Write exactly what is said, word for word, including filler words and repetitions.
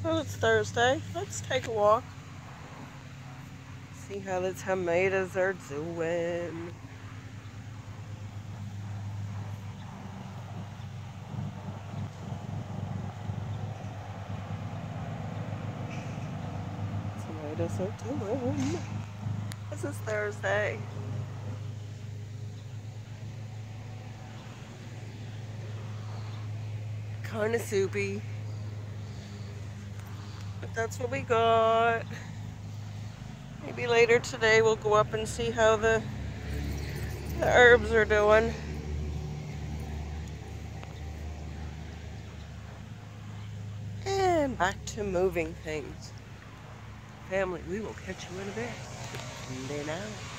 Well, it's Thursday. Let's take a walk. See how the tomatoes are doing. Tomatoes are doing. This is Thursday. Kind of soupy. But that's what we got. Maybe later today we'll go up and see how the, the herbs are doing. And back to moving things. Family, we will catch you in a bit. Then out.